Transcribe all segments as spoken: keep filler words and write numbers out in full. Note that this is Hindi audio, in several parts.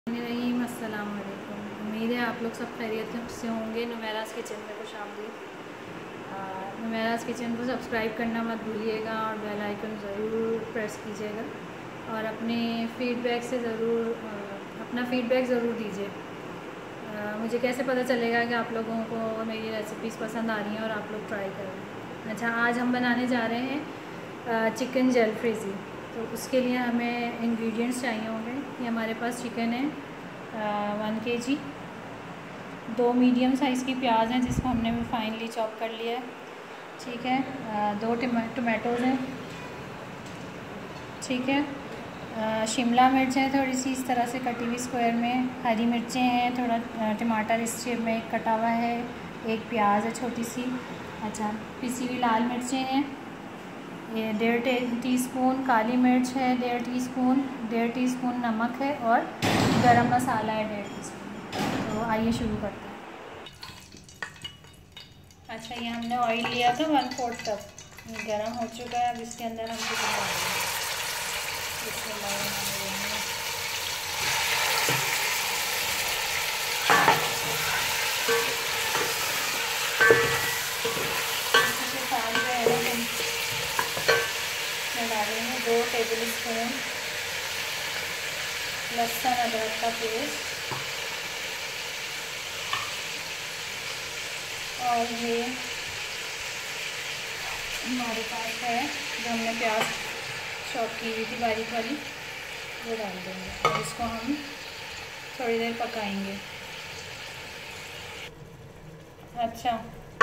रहीम अस्सलाम वालेकुम। उम्मीद है आप लोग सब खैरियत से होंगे। नुमेरास किचन में खुश आमदीद। नुमेरास किचन को सब्सक्राइब करना मत भूलिएगा और बेल आइकन ज़रूर प्रेस कीजिएगा और अपने फीडबैक से ज़रूर अपना फीडबैक ज़रूर दीजिए। मुझे कैसे पता चलेगा कि आप लोगों को मेरी रेसिपीज़ पसंद आ रही हैं और आप लोग ट्राई करें। अच्छा, आज हम बनाने जा रहे हैं चिकन जलफ्रेज़ी। तो उसके लिए हमें इंग्रेडिएंट्स चाहिए होंगे। ये हमारे पास चिकन है वन के जी, दो मीडियम साइज़ की प्याज हैं जिसको हमने भी फाइनली चॉप कर लिया है, ठीक है। आ, दो टमाटोज़ हैं, ठीक है। आ, शिमला मिर्च है थोड़ी सी इस तरह से कटी हुई स्क्वायर में, हरी मिर्चें हैं, थोड़ा टमाटर इस शेप में कटा हुआ है, एक प्याज है छोटी सी। अच्छा, पिसी हुई लाल मिर्चें हैं, ये डेढ़ टी स्पून काली मिर्च है, डेढ़ टी स्पून डेढ़ टी स्पून नमक है और गरम मसाला है डेढ़ टी स्पून। तो आइए शुरू करते हैं। अच्छा, ये हमने ऑयल लिया था वन फोर्थ कप, गरम हो चुका है। अब इसके अंदर हम चिकन डालेंगे। डालेंगे दो टेबल स्पून लहसुन अदरक का पेस्ट और ये हमारे पास है जो हमने प्याज चॉप की हुई थी बारीक वाली, वो डाल देंगे और इसको हम थोड़ी देर पकाएंगे। अच्छा,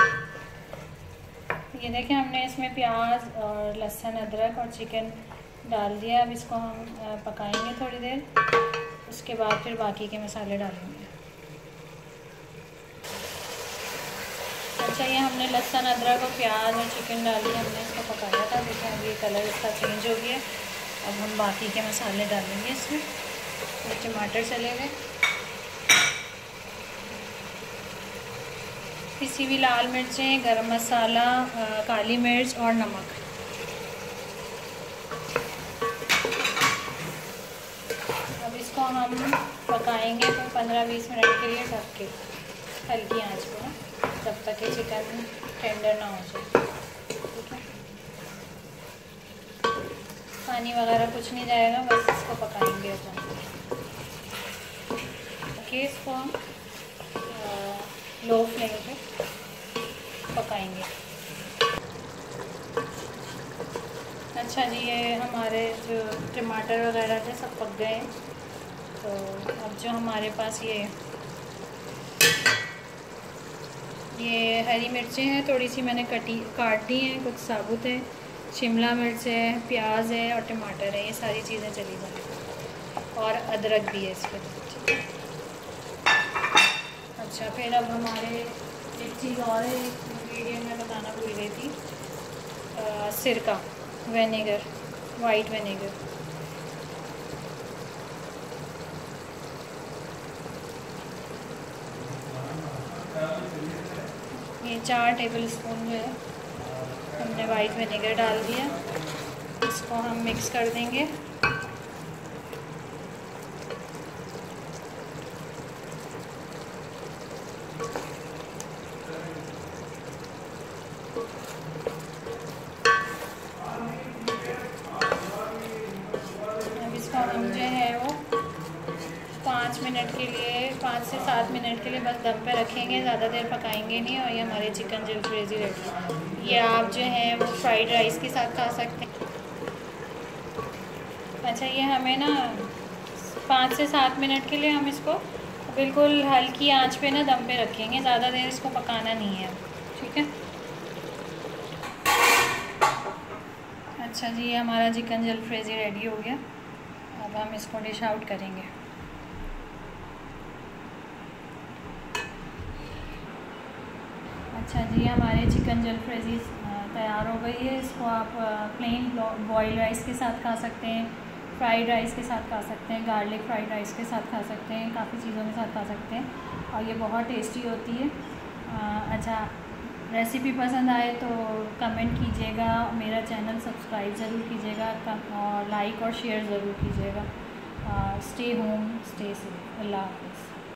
ये देखें हमने इसमें प्याज और लहसुन अदरक और चिकन डाल दिया। अब इसको हम पकाएंगे थोड़ी देर, उसके बाद फिर बाकी के मसाले डालेंगे। अच्छा, ये हमने लहसुन अदरक और प्याज और चिकन डाल के हमने इसको पकाया था। देखिए अब ये कलर इसका चेंज हो गया। अब हम बाकी के मसाले डालेंगे इसमें। तो टमाटर चले गए, पिसी हुई लाल मिर्चें, गरम मसाला, काली मिर्च और नमक। अब इसको हम पकाएंगे तो पंद्रह बीस मिनट के लिए ढक के हल्की आंच पे ना, जब तक कि चिकन टेंडर ना हो जाए, ठीक है। पानी वगैरह कुछ नहीं जाएगा, बस इसको पकाएंगे। ओके, इसको हम लो फ्लेम पे पकाएंगे। अच्छा जी, ये हमारे जो टमाटर वगैरह थे सब पक गए। तो अब जो हमारे पास ये ये हरी मिर्चें हैं थोड़ी सी, मैंने कटी काट दी हैं, कुछ साबुत है, शिमला मिर्च है, प्याज है और टमाटर है, ये सारी चीज़ें चली जाएँ और अदरक भी है इस पर, ठीक है। अच्छा, फिर अब हमारे एक चीज़ और है, इंग्रेडिएंट में बताना भूल गई थी, आ, सिरका, विनेगर, वाइट विनेगर। ये चार टेबल स्पून जो है हमने वाइट विनेगर डाल दिया। इसको हम मिक्स कर देंगे। हम जो है वो पाँच मिनट के लिए पाँच से सात मिनट के लिए बस दम पे रखेंगे, ज़्यादा देर पकाएंगे नहीं। और ये हमारे चिकन जलफ्रेज़ी रेडी। ये आप जो है वो फ्राइड राइस के साथ खा सकते हैं। अच्छा, ये हमें ना पाँच से सात मिनट के लिए हम इसको बिल्कुल हल्की आंच पे ना दम पे रखेंगे, ज़्यादा देर इसको पकाना नहीं है, ठीक है। अच्छा जी, ये हमारा चिकन जलफ्रेज़ी रेडी हो गया। अब हम इसको डिश आउट करेंगे। अच्छा जी, हमारे चिकन जलफ्रेज़ी तैयार हो गई है। इसको आप प्लेन बॉयल राइस के साथ खा सकते हैं, फ्राइड राइस के साथ खा सकते हैं, गार्लिक फ्राइड राइस के साथ खा सकते हैं, काफ़ी चीज़ों के साथ खा सकते हैं और ये बहुत टेस्टी होती है। अच्छा, रेसिपी पसंद आए तो कमेंट कीजिएगा, मेरा चैनल सब्सक्राइब ज़रूर कीजिएगा और लाइक और शेयर ज़रूर कीजिएगा। Stay home, stay safe. अल्लाह हाफ़िज़।